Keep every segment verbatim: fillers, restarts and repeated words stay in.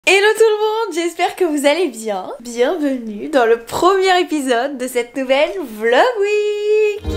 Hello tout le monde, j'espère que vous allez bien. Bienvenue dans le premier épisode de cette nouvelle Vlog Week.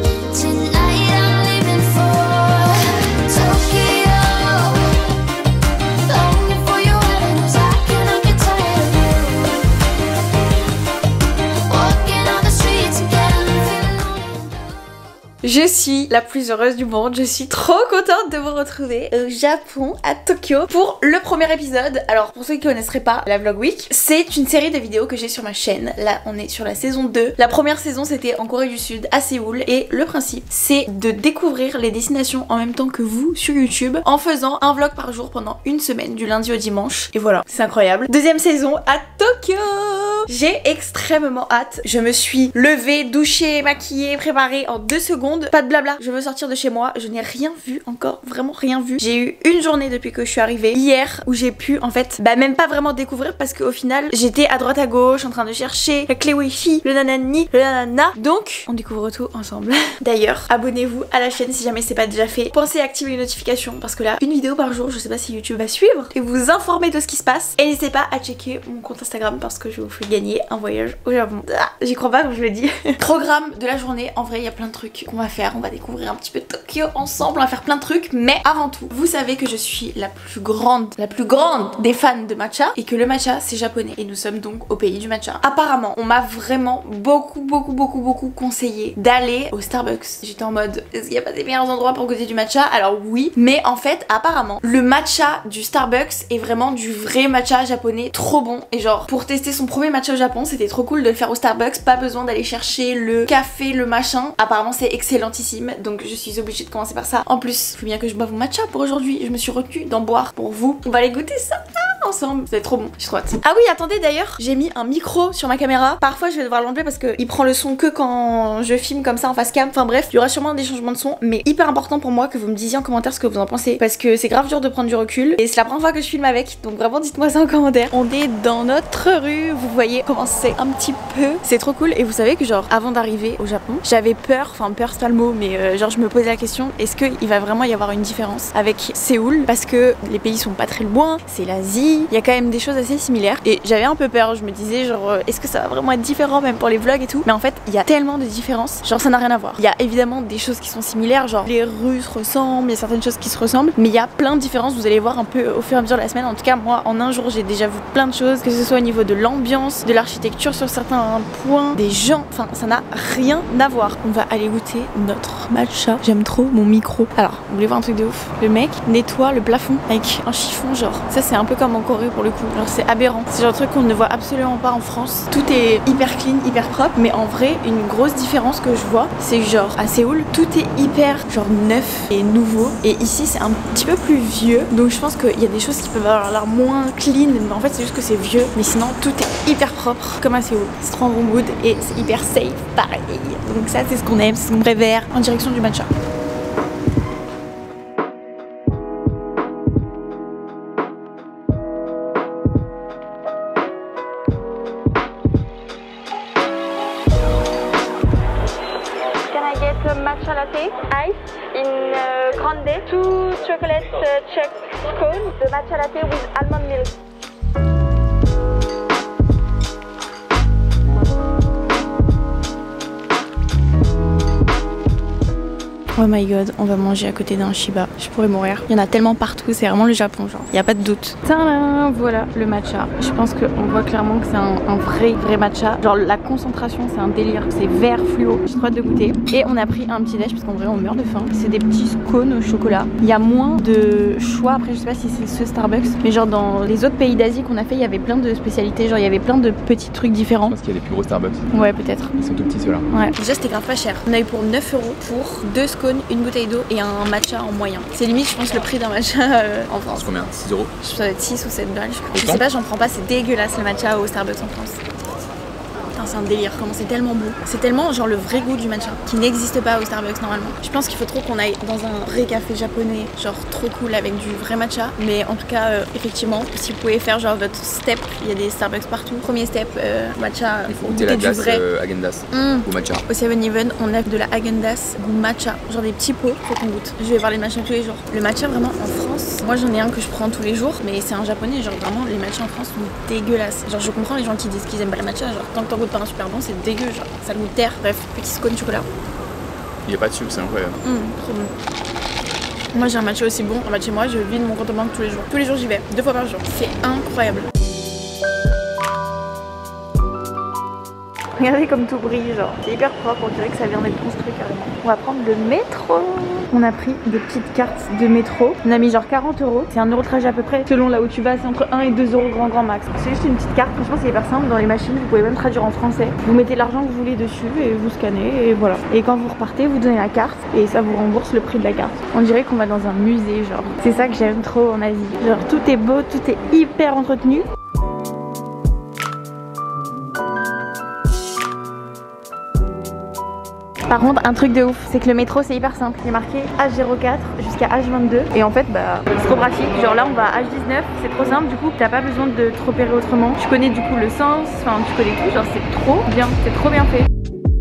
Je suis la plus heureuse du monde, je suis trop contente de vous retrouver au Japon, à Tokyo, pour le premier épisode. Alors pour ceux qui ne connaisseraient pas la Vlog Week, c'est une série de vidéos que j'ai sur ma chaîne. Là on est sur la saison deux. La première saison c'était en Corée du Sud, à Séoul, et le principe c'est de découvrir les destinations en même temps que vous sur YouTube en faisant un vlog par jour pendant une semaine, du lundi au dimanche. Et voilà, c'est incroyable. Deuxième saison à Tokyo. J'ai extrêmement hâte. Je me suis levée, douchée, maquillée, préparée en deux secondes. Pas de blabla, je veux sortir de chez moi, je n'ai rien vu encore, vraiment rien vu. J'ai eu une journée depuis que je suis arrivée hier où j'ai pu en fait bah même pas vraiment découvrir parce qu'au final j'étais à droite à gauche en train de chercher la clé wifi, le nanani, le nanana. Donc on découvre tout ensemble. D'ailleurs abonnez-vous à la chaîne si jamais c'est pas déjà fait. Pensez à activer les notifications parce que là une vidéo par jour, je sais pas si YouTube va suivre et vous informer de ce qui se passe. Et n'hésitez pas à checker mon compte Instagram parce que je vous fais gagner un voyage au Japon. Ah, j'y crois pas quand je le dis. Programme de la journée, en vrai il y a plein de trucs qu'on va faire, on va découvrir un petit peu Tokyo ensemble, on va faire plein de trucs, mais avant tout, vous savez que je suis la plus grande, la plus grande des fans de matcha et que le matcha c'est japonais et nous sommes donc au pays du matcha. Apparemment, on m'a vraiment beaucoup, beaucoup, beaucoup, beaucoup conseillé d'aller au Starbucks. J'étais en mode, est-ce qu'il n'y a pas des meilleurs endroits pour goûter du matcha? Alors oui, mais en fait, apparemment, le matcha du Starbucks est vraiment du vrai matcha japonais, trop bon. Et genre, pour tester son premier matcha au Japon, c'était trop cool de le faire au Starbucks, pas besoin d'aller chercher le café, le machin. Apparemment, c'est excellentissime, donc je suis obligée de commencer par ça. En plus, il faut bien que je boive mon matcha pour aujourd'hui. Je me suis retenue d'en boire pour vous. On va aller goûter ça ensemble. C'est trop bon, j'ai trop hâte. Ah oui, attendez d'ailleurs, j'ai mis un micro sur ma caméra. Parfois, je vais devoir l'enlever parce qu'il prend le son que quand je filme comme ça en face cam. Enfin bref, il y aura sûrement des changements de son, mais hyper important pour moi que vous me disiez en commentaire ce que vous en pensez parce que c'est grave dur de prendre du recul et c'est la première fois que je filme avec. Donc vraiment, dites-moi ça en commentaire. On est dans notre rue, vous voyez comment c'est un petit peu. C'est trop cool. Et vous savez que genre avant d'arriver au Japon, j'avais peur, enfin peur c'est pas le mot, mais euh, genre je me posais la question, est-ce qu'il va vraiment y avoir une différence avec Séoul parce que les pays sont pas très loin, c'est l'Asie, il y a quand même des choses assez similaires et j'avais un peu peur, je me disais genre euh, est-ce que ça va vraiment être différent même pour les vlogs et tout, mais en fait il y a tellement de différences, genre ça n'a rien à voir. Il y a évidemment des choses qui sont similaires, genre les rues se ressemblent, il y a certaines choses qui se ressemblent, mais il y a plein de différences, vous allez voir un peu au fur et à mesure de la semaine. En tout cas moi en un jour j'ai déjà vu plein de choses, que ce soit au niveau de l'ambiance, de l'architecture sur certains points, des gens, enfin ça n'a rien à voir. On va aller goûter notre matcha. J'aime trop mon micro. Alors, vous voulez voir un truc de ouf? Le mec nettoie le plafond avec un chiffon, genre. Ça, c'est un peu comme en Corée pour le coup. Genre, c'est aberrant. C'est genre un truc qu'on ne voit absolument pas en France. Tout est hyper clean, hyper propre. Mais en vrai, une grosse différence que je vois, c'est que genre à Séoul, tout est hyper genre neuf et nouveau. Et ici, c'est un petit peu plus vieux. Donc, je pense qu'il y a des choses qui peuvent avoir l'air moins clean. Mais en fait, c'est juste que c'est vieux. Mais sinon, tout est hyper propre, comme à Séoul. C'est trop en bon mood et c'est hyper safe, pareil. Donc, ça, c'est ce qu'on aime. C'est ce qu'on préfère en direction du matcha. Matcha latte, ice in uh, grande, two chocolate uh, check scone, the matcha latte with almond milk. Oh my god, on va manger à côté d'un Shiba. Je pourrais mourir. Il y en a tellement partout, c'est vraiment le Japon, genre. Il n'y a pas de doute. Tadam, voilà le matcha. Je pense qu'on voit clairement que c'est un, un vrai, vrai matcha. Genre la concentration, c'est un délire. C'est vert fluo. J'ai trop hâte de goûter. Et on a pris un petit déj parce qu'en vrai, on meurt de faim. C'est des petits scones au chocolat. Il y a moins de choix. Après, je sais pas si c'est ce Starbucks, mais genre dans les autres pays d'Asie qu'on a fait, il y avait plein de spécialités. Genre, il y avait plein de petits trucs différents. Je pense qu'il y a des plus gros Starbucks. Ouais, peut-être. Ils sont tout petits ceux-là. Ouais. Déjà, c'était grave pas cher. On a eu pour neuf euros pour deux scones, une bouteille d'eau et un matcha en moyen. C'est limite je pense le prix d'un matcha euh, en France. C'est combien? six euros? Ça doit être six ou sept balles je crois. Je Autant sais pas, j'en prends pas, c'est dégueulasse le matcha au Starbucks en France. Putain, Enfin c'est un délire, comment c'est tellement bon. C'est tellement genre le vrai goût du matcha qui n'existe pas au Starbucks normalement. Je pense qu'il faut trop qu'on aille dans un vrai café japonais, genre trop cool avec du vrai matcha. Mais en tout cas euh, effectivement, si vous pouvez faire genre votre step, il y a des Starbucks partout. Premier step, euh, matcha, il faut goûter la glace euh, Häagen-Dazs mmh. ou matcha. Au seven eleven on a de la Häagen-Dazs goût matcha, genre des petits pots, faut qu'on goûte. Je vais voir les matchas tous les jours. Le matcha vraiment en France, moi j'en ai un que je prends tous les jours, mais c'est un japonais, genre vraiment les matchas en France sont dégueulasses. Genre je comprends les gens qui disent qu'ils aiment pas le matcha, genre tant que t'en goûtes pas un super bon, c'est dégueu, genre ça le goûte terre. Bref, petit scone chocolat. Il n'y a pas de sucre, c'est incroyable. Mmh, trop bon. Moi j'ai un matcha aussi bon, en bas de chez moi, je vide mon compte en banque tous les jours. Tous les jours j'y vais, deux fois par jour. C'est incroyable. Regardez comme tout brille, genre c'est hyper propre, on dirait que ça vient d'être construit carrément. On va prendre le métro. On a pris des petites cartes de métro. On a mis genre quarante euros. C'est un euro de trajet à peu près. Selon là où tu vas, c'est entre un et deux euros grand grand max. C'est juste une petite carte. Franchement, c'est hyper simple. Dans les machines, vous pouvez même traduire en français. Vous mettez l'argent que vous voulez dessus et vous scannez et voilà. Et quand vous repartez, vous donnez la carte et ça vous rembourse le prix de la carte. On dirait qu'on va dans un musée, genre. C'est ça que j'aime trop en Asie. Genre tout est beau, tout est hyper entretenu. Par contre, un truc de ouf, c'est que le métro c'est hyper simple. Il est marqué H zéro quatre jusqu'à H vingt-deux. Et en fait, bah, c'est trop pratique. Genre là, on va à H dix-neuf, c'est trop simple. Du coup, t'as pas besoin de te repérer autrement. Tu connais du coup le sens, enfin, tu connais tout. Genre, c'est trop bien, c'est trop bien fait.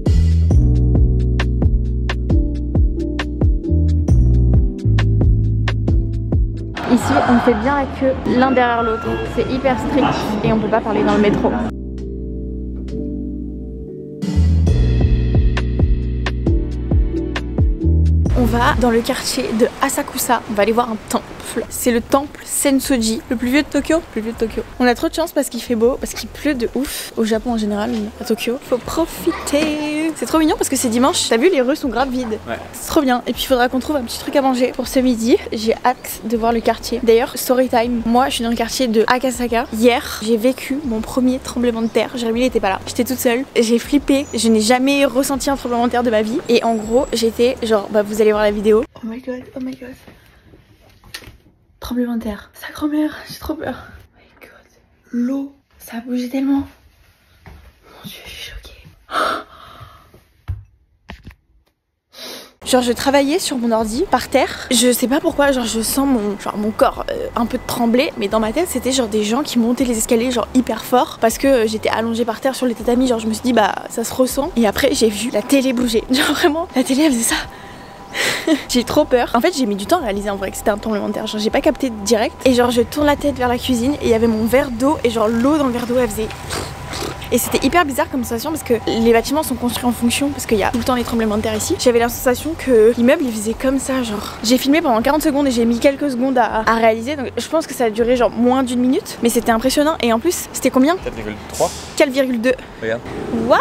Ici, on fait bien la queue l'un derrière l'autre. C'est hyper strict et on peut pas parler dans le métro. On va dans le quartier de Asakusa, on va aller voir un temple. C'est le temple Sensoji, le plus vieux de Tokyo. Le plus vieux de Tokyo. On a trop de chance parce qu'il fait beau, parce qu'il pleut de ouf. Au Japon en général, à Tokyo. Faut profiter. C'est trop mignon parce que c'est dimanche. T'as vu, les rues sont grave vides. Ouais. C'est trop bien. Et puis il faudra qu'on trouve un petit truc à manger pour ce midi. J'ai hâte de voir le quartier. D'ailleurs, story time. Moi, je suis dans le quartier de Akasaka. Hier, j'ai vécu mon premier tremblement de terre. Jérémy, il était pas là. J'étais toute seule. J'ai flippé. Je n'ai jamais ressenti un tremblement de terre de ma vie. Et en gros, j'étais genre, bah vous allez voir la vidéo. Oh my god, oh my god. Tremblement de terre. Sa grand-mère, j'ai trop peur. Oh my god. L'eau, ça a bougé tellement. Mon dieu, je suis choquée. Genre je travaillais sur mon ordi par terre. Je sais pas pourquoi, genre je sens mon, genre, mon corps euh, un peu trembler. Mais dans ma tête c'était genre des gens qui montaient les escaliers genre hyper fort. Parce que euh, j'étais allongée par terre sur les tatamis. Genre je me suis dit bah ça se ressent. Et après j'ai vu la télé bouger. Genre vraiment la télé elle faisait ça. J'ai trop peur. En fait j'ai mis du temps à réaliser en vrai que c'était un tremblement de terre. Genre j'ai pas capté direct. Et genre je tourne la tête vers la cuisine et il y avait mon verre d'eau. Et genre l'eau dans le verre d'eau elle faisait... Et c'était hyper bizarre comme sensation parce que les bâtiments sont construits en fonction, parce qu'il y a tout le temps des tremblements de terre ici. J'avais la sensation que l'immeuble il faisait comme ça genre. J'ai filmé pendant quarante secondes et j'ai mis quelques secondes à, à réaliser, donc je pense que ça a duré genre moins d'une minute. Mais c'était impressionnant et en plus c'était combien? quatre virgule trois. quatre virgule deux. Regarde. Waouh.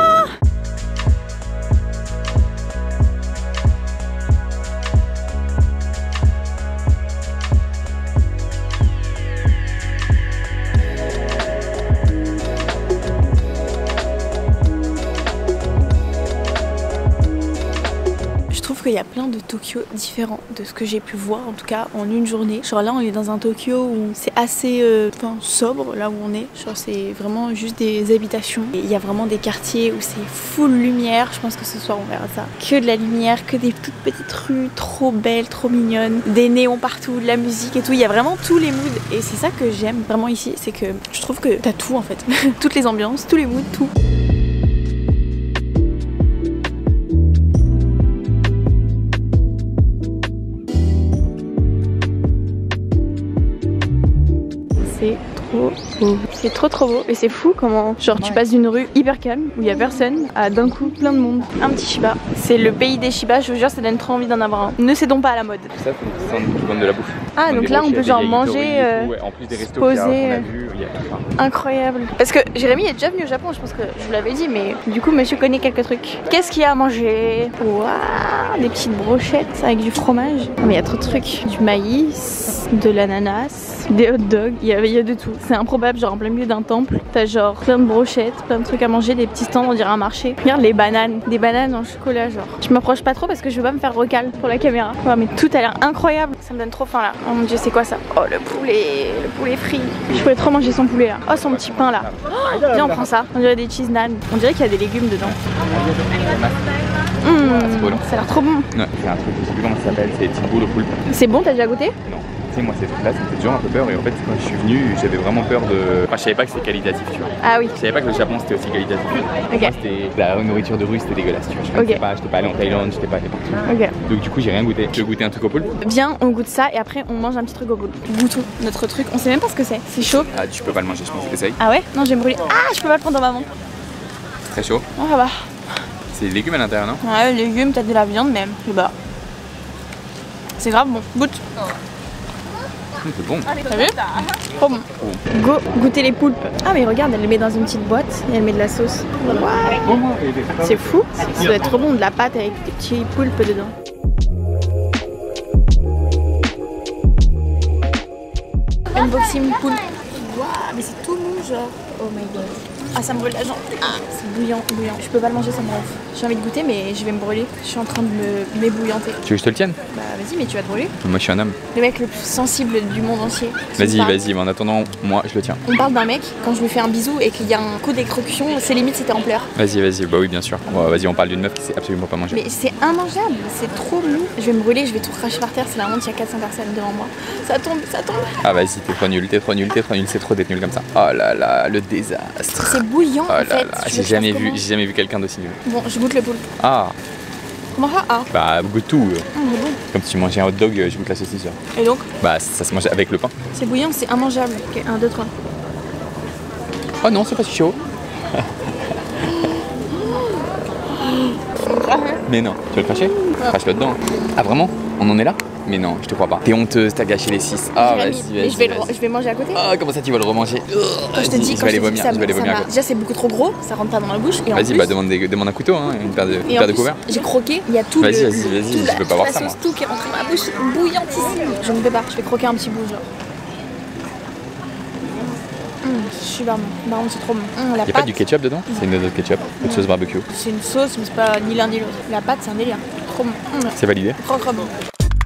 Il y a plein de Tokyo différents de ce que j'ai pu voir en tout cas en une journée. Genre là on est dans un Tokyo où c'est assez euh, enfin, sobre là où on est. Genre c'est vraiment juste des habitations. Et il y a vraiment des quartiers où c'est full lumière. Je pense que ce soir on verra ça. Que de la lumière, que des toutes petites rues trop belles, trop mignonnes. Des néons partout, de la musique et tout. Il y a vraiment tous les moods et c'est ça que j'aime vraiment ici. C'est que je trouve que t'as tout en fait. Toutes les ambiances, tous les moods, tout. C'est trop beau. C'est trop trop beau et c'est fou comment genre tu passes d'une rue hyper calme où il y a personne à d'un coup plein de monde. Un petit Shiba. C'est le pays des Shiba, je vous jure ça donne trop envie d'en avoir un. Ne cédons pas à la mode. Ça c'est qui vendent de la bouffe. Ah donc, donc là on peut genre manger, euh, ouais, en plus des restos poser. qu'on a vu, il y a... Incroyable. Parce que Jérémy est déjà venu au Japon, je pense que je vous l'avais dit, mais du coup monsieur connaît quelques trucs. Qu'est-ce qu'il y a à manger? Waouh, des petites brochettes avec du fromage. Oh, mais il y a trop de trucs. Du maïs, de l'ananas, des hot dogs, il y, a, il y a de tout. C'est improbable, genre en plein milieu d'un temple, t'as genre plein de brochettes, plein de trucs à manger, des petits stands, on dirait un marché. Regarde les bananes, des bananes en chocolat genre. Je m'approche pas trop parce que je veux pas me faire recal pour la caméra. Ouais mais tout a l'air incroyable, ça me donne trop faim là. Oh mon dieu c'est quoi ça? Oh le poulet, le poulet frit. Je pourrais trop manger son poulet là. Oh son petit pain là. Oh, viens on prend ça, on dirait des cheese naan. On dirait qu'il y a des légumes dedans. Mmh, ça a l'air trop bon. Ouais, c'est un truc, je sais plus comment ça s'appelle, c'est petite boule au poulpe. C'est bon, t'as déjà goûté? Non. Tu sais, moi, ces trucs-là, ça me fait toujours un peu peur. Et en fait, quand je suis venu, j'avais vraiment peur de. Enfin, je savais pas que c'était qualitatif, tu vois. Ah oui. Je savais pas que le Japon c'était aussi qualitatif. Ok. Moi, c'était la nourriture de rue, c'était dégueulasse, tu vois. Je connaissais Ok. pas, j'étais pas allé en Thaïlande, j'étais pas allé partout. Ok. Donc, du coup, j'ai rien goûté. Tu veux goûter un truc au poulpe? Viens, on goûte ça et après on mange un petit truc au bout. Goûtons notre truc, on sait même pas ce que c'est. C'est chaud. Ah, tu peux pas le manger, je pense que t'essayes. Ah ouais? Non, je vais me brûler. Ah, je peux pas le prendre dans ma main. C'est très chaud. Oh, ça va. C'est des légumes à l'intérieur, non? Ouais, légumes, peut-être de la viande même. Et bah. C'est grave bon. Goûte. Hum, c'est bon. T'as vu? Trop bon. Go goûter les poulpes. Ah, mais regarde, elle les met dans une petite boîte et elle met de la sauce. Ouais. C'est fou. Ça doit être trop bon, de la pâte avec des petits poulpes dedans. Unboxing poulpe. Waouh, mais c'est tout mou, genre. Oh my god. Ah, ça me brûle la jambe. Ah, c'est bouillant, bouillant. Je peux pas le manger, ça me ronfle. J'ai envie de goûter, mais je vais me brûler. Je suis en train de me m'ébouillanter. Tu veux que je te le tienne? Bah, vas-y, mais tu vas te brûler. Moi, je suis un homme. Le mec le plus sensible du monde entier. Vas-y, vas-y, mais en attendant, moi, je le tiens. On parle d'un mec, quand je lui fais un bisou et qu'il y a un coup d'écrocution, c'est limite c'était en pleurs. Vas-y, vas-y, bah oui, bien sûr. Bon, vas-y, on parle d'une meuf qui sait absolument pas manger. Mais c'est immangeable, c'est trop mou. Je vais me brûler, je vais tout cracher par terre, c'est la honte, il y a quatre cents personnes devant moi. Ça tombe, ça tombe. Ah, vas-y, t'es trop nul, t'es trop nul, t'es trop nul, c'est trop d'être nul comme ça. Oh là là, le désastre. C'est bouillant Oh en là fait. là, Tu veux j'ai que je jamais fasse vu, comment? j'ai jamais vu quelqu'un d'aussi nul. Bon, je goûte le poulpe. Ah, Comment ça? Ah, bah goûte tout. euh. ah, c'est bon. Comme si tu mangeais un hot dog, euh, je goûte la saucisse. genre. Et donc, Bah ça se mange avec le pain. c'est bouillant, c'est immangeable. Ok, un, deux, trois. Oh non, c'est pas si chaud. Mais non, tu vas le cracher? Crache-le dedans. Ah vraiment? On en est là? Mais non, je te crois pas. T'es honteuse, t'as gâché les six. Ah Jérémy, vas-y, mais vas-y. je vais, le- vas-y. je vais manger à côté. Ah comment ça tu vas le remanger? Quand je te dis, je quand vais je aller te dis que vomir, ça, je vais aller ça vomir. va- à côté. déjà c'est beaucoup trop gros, ça rentre pas dans la bouche. Et en Vas-y, plus, bah demande, des- demande un couteau, hein, une paire de, une et en paire de plus, couverts. j'ai croqué, il y a tout le, Vas-y, vas-y, le- vas-y, tout je la, peux pas toute voir la ça, sauce, moi. tout qui est rentré dans ma bouche, bouillantissime. Je ne peux pas, je vais croquer un petit bout genre. Hum, super bon, par contre c'est trop bon. Hum, la Y'a pâte, pas du ketchup dedans? C'est une note de ketchup, ou de sauce barbecue. c'est une sauce, mais c'est pas ni l'un ni l'autre. La pâte c'est un délire, trop bon. Hum, C'est validé? trop trop bon.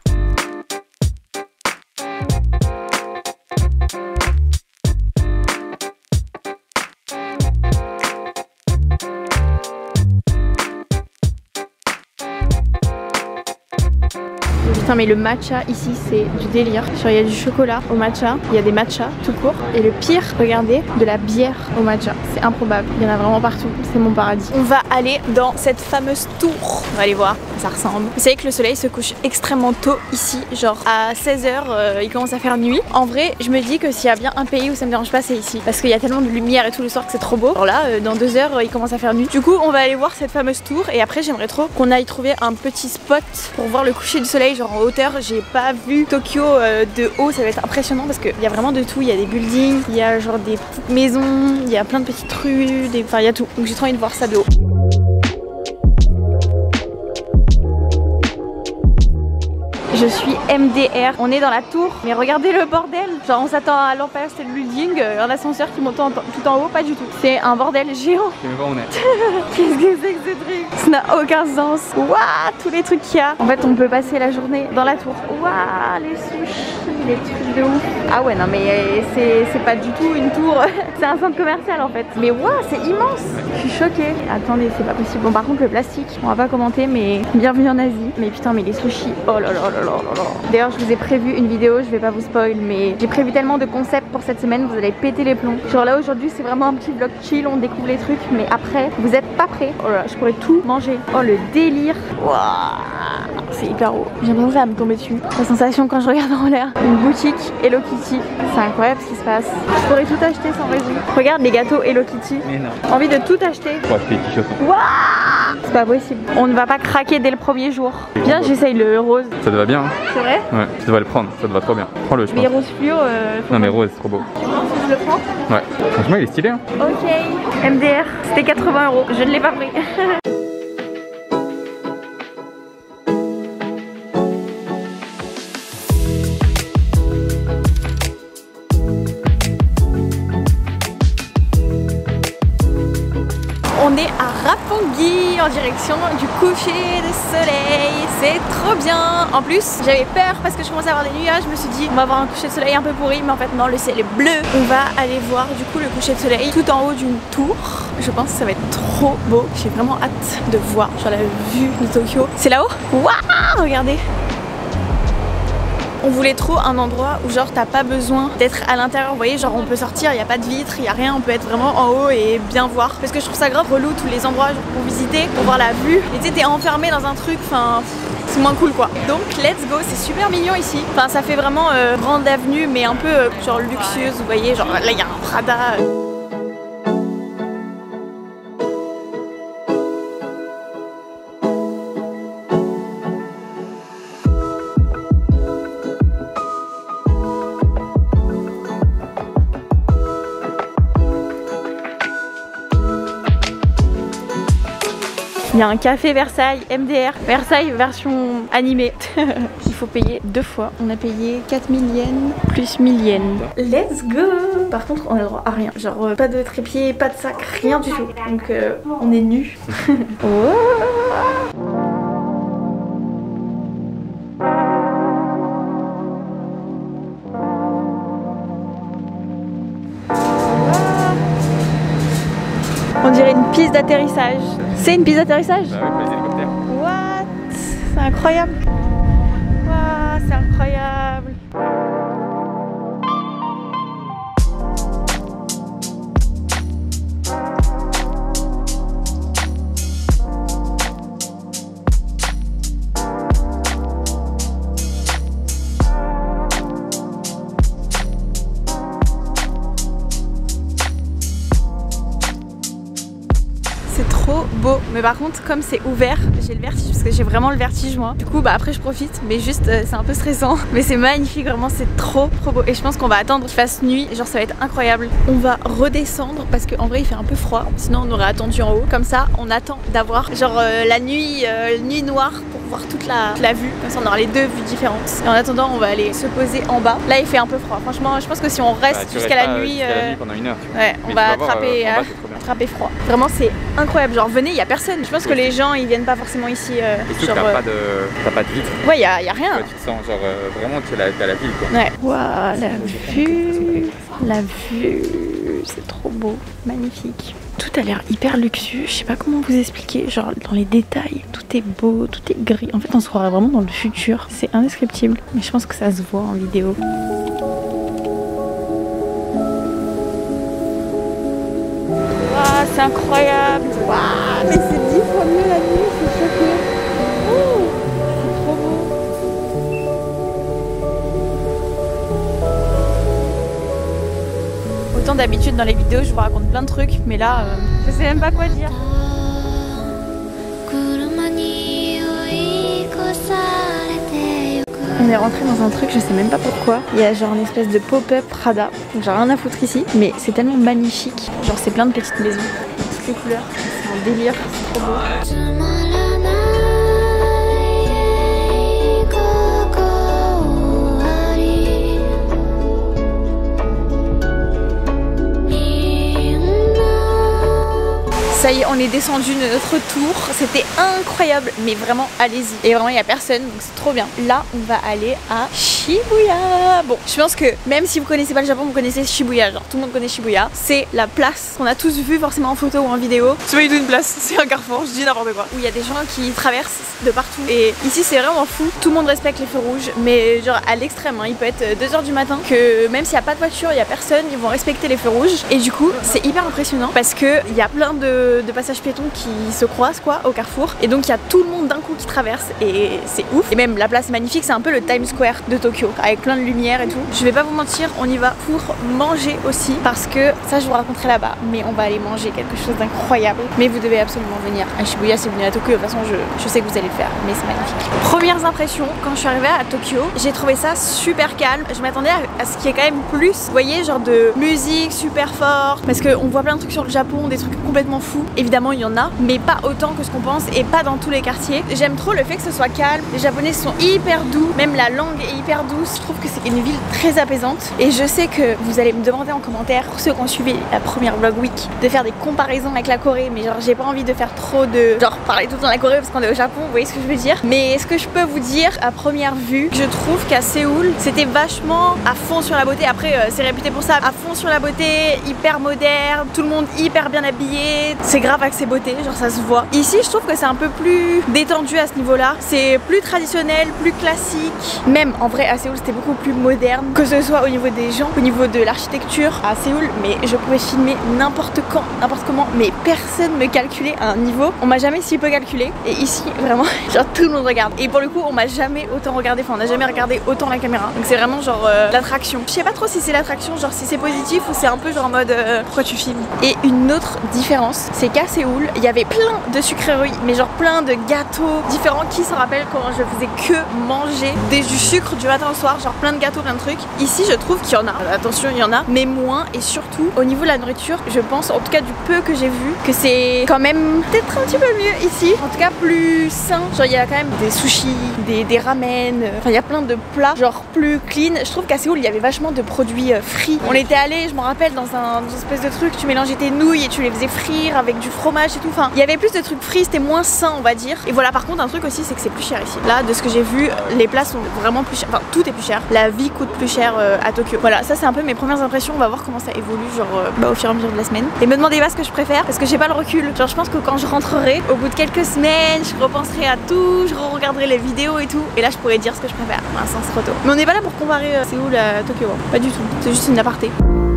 Putain mais le matcha ici c'est du délire. Genre il y a du chocolat au matcha, il y a des matchas tout court. Et le pire, regardez, de la bière au matcha. C'est improbable, il y en a vraiment partout, c'est mon paradis. On va aller dans cette fameuse tour. On va aller voir, ça ressemble. Vous savez que le soleil se couche extrêmement tôt ici, genre à seize heures euh, il commence à faire nuit. En vrai je me dis que s'il y a bien un pays où ça me dérange pas c'est ici. Parce qu'il y a tellement de lumière et tout le soir que c'est trop beau. Alors là euh, dans deux heures euh, il commence à faire nuit. Du coup on va aller voir cette fameuse tour et après j'aimerais trop qu'on aille trouver un petit spot pour voir le coucher du soleil genre en hauteur. J'ai pas vu Tokyo euh, de haut, ça va être impressionnant parce qu'il y a vraiment de tout. Il y a des buildings, il y a genre des petites maisons, il y a plein de petites rues, des... enfin il y a tout. Donc j'ai trop envie de voir ça de haut. Je suis M D R, on est dans la tour, mais regardez le bordel. Genre on s'attend à l'Empire State Building, euh, un ascenseur qui monte en- tout en haut, pas du tout. C'est un bordel géant. Je sais même pas où on est. Qu'est-ce que c'est que ce truc? Ça n'a aucun sens. Waouh, tous les trucs qu'il y a. En fait, on peut passer la journée dans la tour. Waouh, les sushis, les trucs de ouf. Ah ouais, non mais euh, c'est c'est pas du tout une tour. C'est un centre commercial en fait. Mais waouh, c'est immense. Je suis choquée. Attendez, c'est pas possible. Bon, par contre, le plastique, on va pas commenter, mais bienvenue en Asie. Mais putain, mais les sushis. Oh là là là là là là. D'ailleurs, je vous ai prévu une vidéo. Je vais pas vous spoil, mais j'ai prévu tellement de concepts pour cette semaine. Vous allez péter les plombs. Genre là aujourd'hui, c'est vraiment un petit vlog chill. On découvre les trucs, mais après, vous êtes pas prêts. Oh là, je pourrais tout manger. Oh le délire. Waouh, c'est hyper haut. J'ai l'impression que ça va me tomber dessus. La sensation quand je regarde en l'air. Une boutique Hello Kitty. C'est incroyable ce qui se passe. Je pourrais tout acheter sans raison. Regarde les gâteaux Hello Kitty. Mais non. Envie de tout acheter. Faut acheter des petits chaussons. Waouh, c'est pas possible. On ne va pas craquer dès le premier jour. Viens, j'essaye le rose. Ça te va bien, hein? C'est vrai? Ouais, tu devrais le prendre, ça te va trop bien. Prends-le, je pense. Mais rose fluo. Euh, faut Non mais pas- rose, c'est trop beau. Tu penses que je le prends? Ouais. Franchement, il est stylé, hein? Ok. M D R. C'était quatre-vingts euros. Je ne l'ai pas pris. est à Roppongi en direction du coucher de soleil. C'est trop bien. En plus j'avais peur parce que je commençais à avoir des nuages. Je me suis dit on va avoir un coucher de soleil un peu pourri, mais en fait non, le ciel est bleu. On va aller voir du coup le coucher de soleil tout en haut d'une tour. Je pense que ça va être trop beau. J'ai vraiment hâte de voir genre la vue de Tokyo. C'est là-haut. Waouh, regardez. On voulait trop un endroit où genre t'as pas besoin d'être à l'intérieur, vous voyez, genre on peut sortir, il n'y a pas de vitre, il n'y a rien, on peut être vraiment en haut et bien voir. Parce que je trouve ça grave relou tous les endroits genre, pour visiter, pour voir la vue. Et tu sais, t'es enfermé dans un truc, enfin c'est moins cool quoi. Donc let's go, c'est super mignon ici. Enfin ça fait vraiment euh, grande avenue mais un peu euh, genre luxueuse, vous voyez, genre là il y a un Prada. Euh. Il y a un café Versailles M D R, Versailles version animée. Il faut payer deux fois. On a payé quatre mille yens plus mille yens. Let's go. Par contre on a le droit à rien. Genre euh, pas de trépied, pas de sac, rien du tout. Donc euh, on est nus. Oh. On dirait une piste d'atterrissage. C'est une piste d'atterrissage? Bah oui, les hélicoptères. What? C'est incroyable. Wow, c'est incroyable. C'est trop beau, mais par contre comme c'est ouvert, j'ai le vertige parce que j'ai vraiment le vertige moi. Du coup bah après je profite, mais juste euh, c'est un peu stressant. Mais c'est magnifique, vraiment c'est trop trop beau. Et je pense qu'on va attendre qu'il fasse nuit, genre ça va être incroyable. On va redescendre parce qu'en vrai il fait un peu froid, sinon on aurait attendu en haut. Comme ça on attend d'avoir genre euh, la nuit, euh, nuit noire pour voir toute la, toute la vue. Comme ça on aura les deux vues différentes. Et en attendant on va aller se poser en bas. Là il fait un peu froid, franchement je pense que si on reste bah, jusqu'à la nuit, euh... la nuit pendant une heure, tu vois. Ouais, on va attraper, voir, euh, bas, attraper froid. Vraiment c'est incroyable, genre venez, il y a personne. Je pense que les gens ils viennent pas forcément ici. Euh, et genre, t'as euh... pas de t'as pas de vitre. Ouais, il y a, y a rien. Ouais, tu te sens genre euh, vraiment tu es à la ville quoi. Ouais. Waouh, la vue, la vue, c'est trop beau, magnifique. Tout a l'air hyper luxueux, je sais pas comment vous expliquer, genre dans les détails, tout est beau, tout est gris. En fait on se croirait vraiment dans le futur, c'est indescriptible, mais je pense que ça se voit en vidéo. Waouh, c'est incroyable. Waouh, mais c'est dix fois mieux la nuit, c'est choqué. Oh, c'est trop beau. Autant d'habitude dans les vidéos je vous raconte plein de trucs, mais là euh, je sais même pas quoi dire. On est rentré dans un truc, je sais même pas pourquoi. Il y a genre une espèce de pop-up Prada. Donc j'ai rien à foutre ici, mais c'est tellement magnifique. Genre c'est plein de petites maisons, toutes les couleurs. C'est un délire, c'est trop beau. Ça y est, on est descendu de notre tour, c'était incroyable, mais vraiment allez-y. Et vraiment il n'y a personne, donc c'est trop bien. Là on va aller à Shibuya. Bon, je pense que même si vous connaissez pas le Japon, vous connaissez Shibuya, genre tout le monde connaît Shibuya. C'est la place qu'on a tous vu forcément en photo ou en vidéo. C'est pas du tout une place, c'est un carrefour, je dis n'importe quoi. Où il y a des gens qui traversent de partout. Et ici c'est vraiment fou, tout le monde respecte les feux rouges, mais genre à l'extrême, hein. Il peut être deux heures du matin, que même s'il n'y a pas de voiture, il n'y a personne, ils vont respecter les feux rouges. Et du coup c'est hyper impressionnant parce que il y a plein de de passages piétons qui se croisent quoi au carrefour, et donc il y a tout le monde d'un coup qui traverse et c'est ouf. Et même la place est magnifique, c'est un peu le Times Square de Tokyo avec plein de lumière et tout. Je vais pas vous mentir, on y va pour manger aussi parce que ça je vous raconterai là-bas, mais on va aller manger quelque chose d'incroyable. Mais vous devez absolument venir à Shibuya si vous venez à Tokyo, de toute façon je, je sais que vous allez le faire, mais c'est magnifique. Premières impressions, quand je suis arrivée à Tokyo, j'ai trouvé ça super calme. Je m'attendais à, à ce qu'il y ait quand même plus, vous voyez, genre de musique super fort, parce qu'on voit plein de trucs sur le Japon, des trucs complètement fous. Évidemment il y en a, mais pas autant que ce qu'on pense et pas dans tous les quartiers. J'aime trop le fait que ce soit calme, les japonais sont hyper doux, même la langue est hyper douce, je trouve que c'est une ville très apaisante. Et je sais que vous allez me demander en commentaire, pour ceux qui ont suivi la première vlog week, de faire des comparaisons avec la Corée. Mais genre j'ai pas envie de faire trop de... genre parler tout le temps de la Corée parce qu'on est au Japon, vous voyez ce que je veux dire. Mais ce que je peux vous dire à première vue, je trouve qu'à Séoul, c'était vachement à fond sur la beauté. Après euh, c'est réputé pour ça, à fond sur la beauté, hyper moderne, tout le monde hyper bien habillé. C'est grave avec ses beautés, genre ça se voit. Ici je trouve que c'est un peu plus détendu à ce niveau là. C'est plus traditionnel, plus classique. Même en vrai à Séoul c'était beaucoup plus moderne, que ce soit au niveau des gens, au niveau de l'architecture. À Séoul, mais je pouvais filmer n'importe quand, n'importe comment, mais personne me calculait à un niveau. On m'a jamais si peu calculé. Et ici vraiment genre tout le monde regarde. Et pour le coup on m'a jamais autant regardé, enfin on n'a jamais regardé autant la caméra. Donc c'est vraiment genre euh, l'attraction. Je sais pas trop si c'est l'attraction, genre si c'est positif ou c'est un peu genre en mode euh, pourquoi tu filmes. Et une autre différence, c'est qu'à Séoul, il y avait plein de sucreries, mais genre plein de gâteaux différents. Qui s'en rappelle quand je faisais que manger des, du sucre du matin au soir, genre plein de gâteaux, plein de trucs. Ici je trouve qu'il y en a, attention il y en a, mais moins. Et surtout au niveau de la nourriture, je pense en tout cas du peu que j'ai vu, que c'est quand même peut-être un petit peu mieux ici, en tout cas plus sain. Genre il y a quand même des sushis, des, des ramen, enfin il y a plein de plats genre plus clean. Je trouve qu'à Séoul il y avait vachement de produits euh, frits. On était allé, je me rappelle, dans un dans une espèce de truc, tu mélangeais tes nouilles et tu les faisais frire avec du fromage et tout. Enfin il y avait plus de trucs frits, c'était moins sain on va dire. Et voilà, par contre un truc aussi c'est que c'est plus cher ici. Là de ce que j'ai vu, les plats sont vraiment plus chers, enfin tout est plus cher. La vie coûte plus cher euh, à Tokyo. Voilà, ça c'est un peu mes premières impressions. On va voir comment ça évolue genre euh, bah, au fur et à mesure de la semaine. Et me demandez pas ce que je préfère parce que j'ai pas le recul. Genre je pense que quand je rentrerai, au bout de quelques semaines, je repenserai à tout, je re-regarderai les vidéos et tout. Et là je pourrais dire ce que je préfère. Pour l'instant c'est trop tôt. Mais on n'est pas là pour comparer euh, Séoul à Tokyo. Hein. Pas du tout. C'est juste une aparté.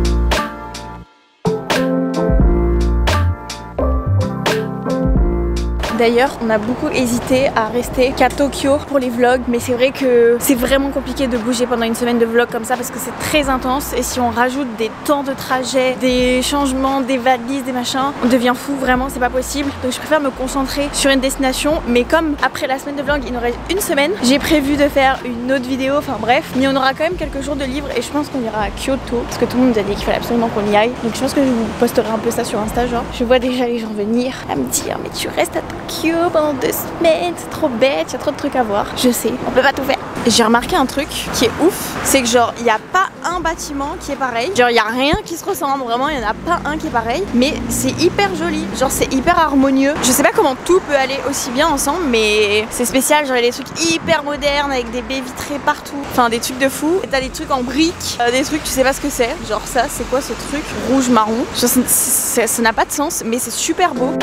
D'ailleurs, on a beaucoup hésité à rester qu'à Tokyo pour les vlogs, mais c'est vrai que c'est vraiment compliqué de bouger pendant une semaine de vlog comme ça parce que c'est très intense. Et si on rajoute des temps de trajet, des changements, des valises, des machins, on devient fou, vraiment, c'est pas possible. Donc je préfère me concentrer sur une destination. Mais comme après la semaine de vlog, il nous reste une semaine, j'ai prévu de faire une autre vidéo, enfin bref. Mais on aura quand même quelques jours de libre et je pense qu'on ira à Kyoto parce que tout le monde nous a dit qu'il fallait absolument qu'on y aille. Donc je pense que je vous posterai un peu ça sur Insta, genre. Je vois déjà les gens venir à me dire mais tu restes à Tokyo pendant deux semaines, c'est trop bête, il y a trop de trucs à voir. Je sais, on peut pas tout faire. J'ai remarqué un truc qui est ouf, c'est que genre il n'y a pas un bâtiment qui est pareil. Genre il n'y a rien qui se ressemble, vraiment il n'y en a pas un qui est pareil. Mais c'est hyper joli, genre c'est hyper harmonieux. Je sais pas comment tout peut aller aussi bien ensemble, mais c'est spécial. Genre il y a des trucs hyper modernes avec des baies vitrées partout. Enfin des trucs de fou. Et t'as des trucs en briques, euh, des trucs tu sais pas ce que c'est. Genre ça c'est quoi ce truc rouge marron. Genre ça n'a pas de sens mais c'est super beau.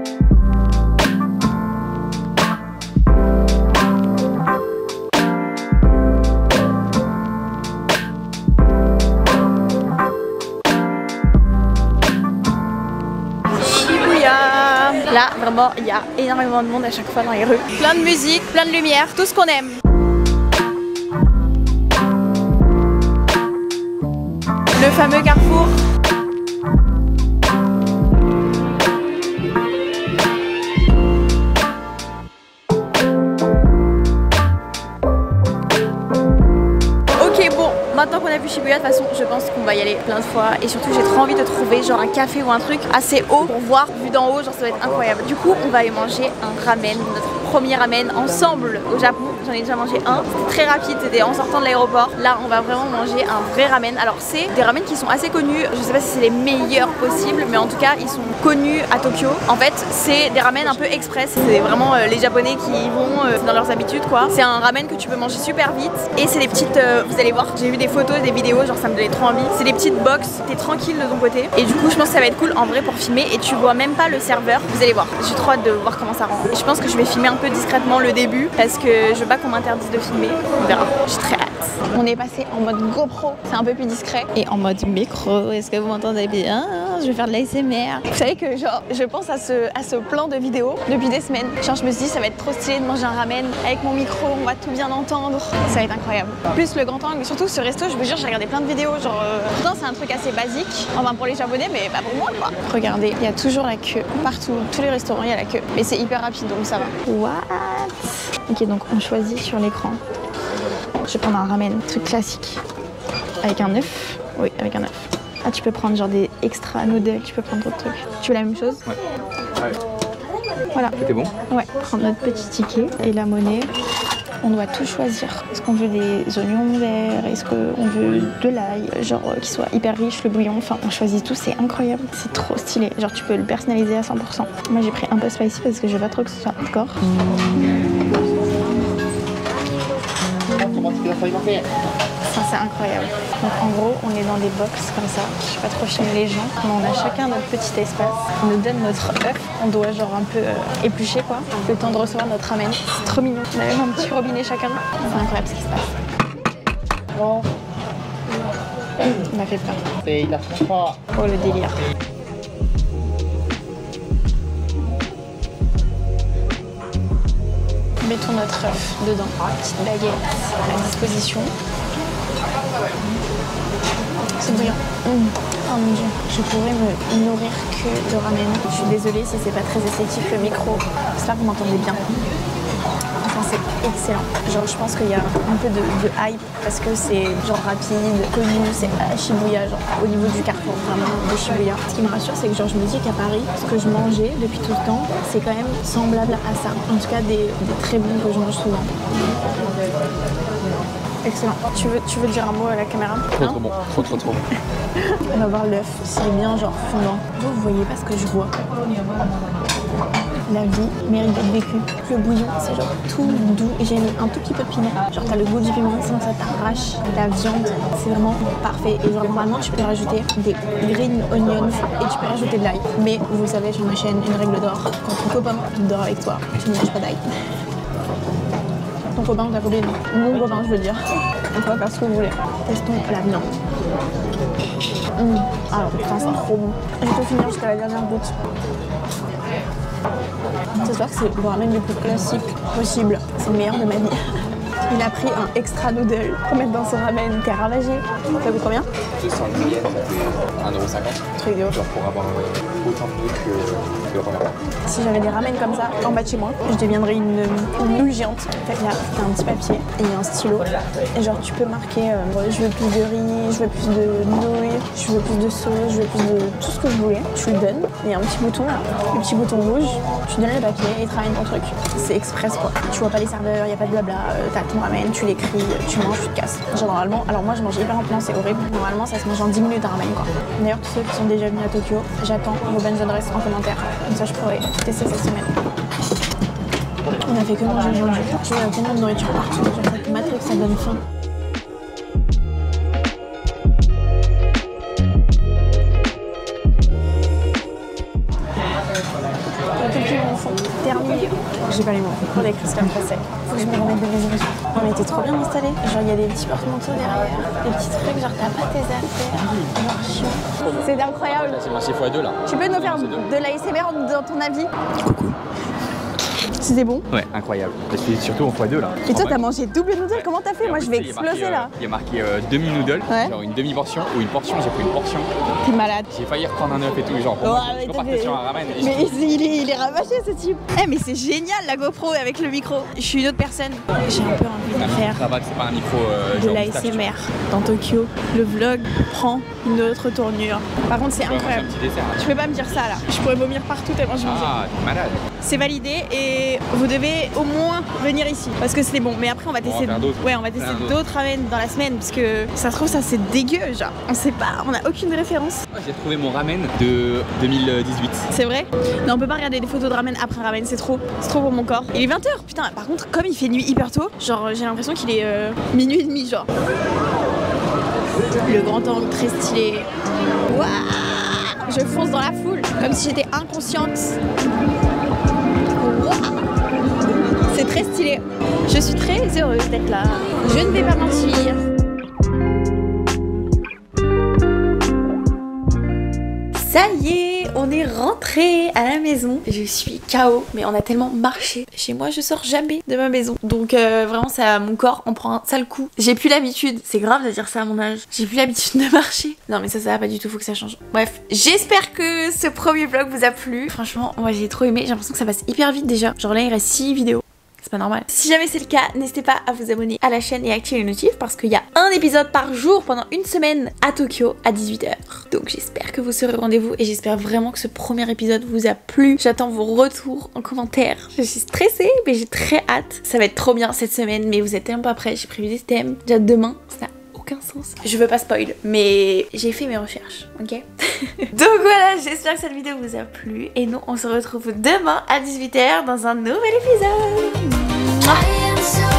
Là, vraiment, il y a énormément de monde à chaque fois dans les rues. Plein de musique, plein de lumière, tout ce qu'on aime. Le fameux carrefour. Maintenant qu'on a vu Shibuya, de toute façon, je pense qu'on va y aller plein de fois. Et surtout, j'ai trop envie de trouver genre un café ou un truc assez haut pour voir, vu d'en haut, genre ça va être incroyable. Du coup, on va aller manger un ramen, notre premier ramen ensemble au Japon. J'en ai déjà mangé un, c'était très rapide, c'était en sortant de l'aéroport. Là, on va vraiment manger un vrai ramen. Alors, c'est des ramen qui sont assez connus. Je sais pas si c'est les meilleurs possibles, mais en tout cas, ils sont connus à Tokyo. En fait, c'est des ramen un peu express. C'est vraiment euh, les Japonais qui y vont euh, dans leurs habitudes, quoi. C'est un ramen que tu peux manger super vite. Et c'est des petites, euh, vous allez voir, j'ai vu des photos, des vidéos, genre ça me donnait trop envie. C'est des petites box, t'es tranquille de ton côté. Et du coup, je pense que ça va être cool en vrai pour filmer. Et tu vois même pas le serveur. Vous allez voir. J'ai trop hâte de voir comment ça rend. Et je pense que je vais filmer un peu discrètement le début parce que je veux pas qu'on m'interdise de filmer. On verra. J'ai très hâte. On est passé en mode GoPro, c'est un peu plus discret. Et en mode micro, est-ce que vous m'entendez bien? Je vais faire de l'A S M R. Vous savez que genre, je pense à ce, à ce plan de vidéo depuis des semaines. Genre, je me suis dit, ça va être trop stylé de manger un ramen avec mon micro, on va tout bien entendre. Ça va être incroyable. Plus le grand angle, mais surtout ce resto, je vous jure, j'ai regardé plein de vidéos. Genre, euh, pourtant, c'est un truc assez basique. Enfin, pour les Japonais, mais pas pour moi, quoi. Regardez, il y a toujours la queue. Partout, tous les restaurants, il y a la queue. Mais c'est hyper rapide, donc ça va. What? Ok, donc on choisit sur l'écran. Je vais prendre un ramen, truc classique. Avec un œuf. Oui, avec un œuf. Ah, tu peux prendre genre des extra noodles, tu peux prendre d'autres trucs. Tu veux la même chose? Ouais. Ouais. Voilà. C'était bon? Ouais, prendre notre petit ticket et la monnaie. on doit tout choisir. Est-ce qu'on veut des oignons verts? Est-ce qu'on veut de l'ail? Genre euh, qui soit hyper riche, le bouillon. Enfin, on choisit tout, c'est incroyable. C'est trop stylé. Genre, tu peux le personnaliser à cent pour cent. Moi, j'ai pris un peu spicy parce que je veux pas trop que ce soit hardcore. Ça, c'est incroyable. Donc, en gros, on est dans des box comme ça. Je suis pas trop filmer les gens. Mais on a chacun notre petit espace. On nous donne notre œuf. On doit genre un peu euh, éplucher quoi. Le temps de recevoir notre ramen. C'est trop mignon. On a même un petit robinet chacun. C'est incroyable ce qui se passe. Bon. Il m'a fait peur. Oh le délire. Mettons notre œuf dedans. Petite baguette à disposition. C'est bouillant. Mmh. Oh mon dieu, je pourrais me nourrir que de ramen. Je suis désolée si c'est pas très esthétique le micro. J'espère que vous m'entendez bien. Enfin, c'est excellent. Genre, je pense qu'il y a un peu de, de hype parce que c'est genre rapide, connu, c'est à Shibuya, genre au niveau du carrefour vraiment de Shibuya. Ce qui me rassure, c'est que genre je me dis qu'à Paris, ce que je mangeais depuis tout le temps, c'est quand même semblable à ça. En tout cas, des, des très bons que je mange souvent. Excellent. Tu veux, tu veux dire un mot à la caméra? Trop trop bon, trop trop trop bon. On va voir l'œuf, s'il est bien genre fondant. Vous, vous voyez pas ce que je vois. La vie mérite d'être vécue. Le bouillon, c'est genre tout doux. Et j'ai mis un tout petit peu de piment. Genre t'as le goût du piment, sinon ça t'arrache. La viande, c'est vraiment parfait. Et genre normalement, tu peux rajouter des green onions et tu peux rajouter de l'ail. Mais vous savez, sur ma chaîne, une règle d'or. Quand ton copain dort avec toi, tu ne manges pas d'ail. Ton copain ou ta copine, mon copain je veux dire. On peut faire ce que vous voulez. Testons la viande. Mmh. Ah putain c'est trop bon. Je vais tout finir jusqu'à la dernière goutte. Ce soir c'est le ramen le plus classique possible. C'est le meilleur de ma vie. Il a pris un extra noodle pour mettre dans son ramen. T'es ravagé. Ça coûte combien? deux cents yens, ça fait un euro cinquante. Truc de ouf. Genre pour avoir euh, autant de goût que le ramen. Si j'avais des ramen comme ça en bas de chez moi, je deviendrais une, une noule géante. En fait là, t'as un petit papier et un stylo. Et genre tu peux marquer euh, je veux plus de riz, je veux plus de nouilles, je veux plus de sauce, je veux plus de tout ce que je voulais. Tu le donnes, il y a un petit bouton là, le petit bouton rouge, tu donnes le papier et il te ramène ton truc. C'est express quoi. Tu vois pas les serveurs, il y a pas de blabla, euh, t'as ton ramen, tu l'écris, tu manges, tu te casses. Genre normalement, alors moi je mange hyper lentement, c'est horrible. Normalement ça se mange en dix minutes un ramen quoi. D'ailleurs tous ceux qui sont déjà venus à Tokyo, j'attends vos bonnes adresses en commentaire. Comme ça je pourrais tester cette semaine. On a fait que manger aujourd'hui. Tu vois, il y a tellement de nourriture partout. Genre cette Matrix, ça donne faim. Terminé. J'ai pas les mots pour décrire ce qu'elle me passait. Faut que je me remette de mes émotions. On était trop bien installés. Genre il y a des petits porte-manteaux derrière, des petits trucs, genre t'as pas tes affaires. Genre chiant. C'est incroyable. C'est marché fois deux là. Tu peux nous faire de l'A S M R dans ton avis? Coucou. C'était bon? Ouais, incroyable. Parce que surtout en fois deux là. Et toi, t'as mangé double noodle? Comment t'as fait? Moi, je vais exploser là. Il y a marqué euh, demi-noodle, ouais. Genre une demi-portion ou une portion. J'ai pris une portion. T'es malade. J'ai failli reprendre un œuf et tout, genre pour ouais, moi, mais je partais sur un ramen. Mais il est, il est ravaché ce type. Eh, mais c'est génial la GoPro avec le micro. Je suis une autre personne. J'ai un peu envie de faire ça va que c'est pas un micro euh, de l'A S M R dans Tokyo. Le vlog prend une autre tournure. Par contre, c'est incroyable. Dessert, hein. Tu peux pas me dire ça là. Je pourrais vomir partout tellement je mange. Ah, t'es malade. C'est validé et vous devez au moins venir ici parce que c'est bon. Mais après on va tester, on va ouais, on va tester d'autres ramen dans la semaine parce que ça se trouve ça c'est dégueu genre. On sait pas, on a aucune référence. Moi, j'ai trouvé mon ramen de deux mille dix-huit. C'est vrai? Non, on peut pas regarder des photos de ramen après un ramen, c'est trop. C'est trop pour mon corps. Il est vingt heures, putain. Par contre, comme il fait nuit hyper tôt, genre j'ai l'impression qu'il est euh, minuit et demi genre. Le grand angle très stylé. Waouh! Je fonce dans la foule comme si j'étais inconsciente. C'est très stylé. Je suis très heureuse d'être là. Je ne vais pas mentir. Ça y est, on est rentré à la maison. Je suis K O, mais on a tellement marché. Chez moi, je sors jamais de ma maison. Donc euh, vraiment, ça, mon corps en prend un sale coup. J'ai plus l'habitude, c'est grave de dire ça à mon âge. J'ai plus l'habitude de marcher. Non mais ça, ça va pas du tout, faut que ça change. Bref, j'espère que ce premier vlog vous a plu. Franchement, moi j'ai trop aimé. J'ai l'impression que ça passe hyper vite déjà. Genre là, il reste six vidéos. C'est pas normal. Si jamais c'est le cas, n'hésitez pas à vous abonner à la chaîne et activer les notifs parce qu'il y a un épisode par jour pendant une semaine à Tokyo à dix-huit heures. Donc j'espère que vous serez au rendez-vous et j'espère vraiment que ce premier épisode vous a plu. J'attends vos retours en commentaire. Je suis stressée mais j'ai très hâte. Ça va être trop bien cette semaine mais vous êtes tellement pas prêts. J'ai prévu des thèmes. Déjà demain, ça n'a aucun sens. Je veux pas spoil mais j'ai fait mes recherches, ok? Donc voilà, j'espère que cette vidéo vous a plu et nous on se retrouve demain à dix-huit heures dans un nouvel épisode. Mouah.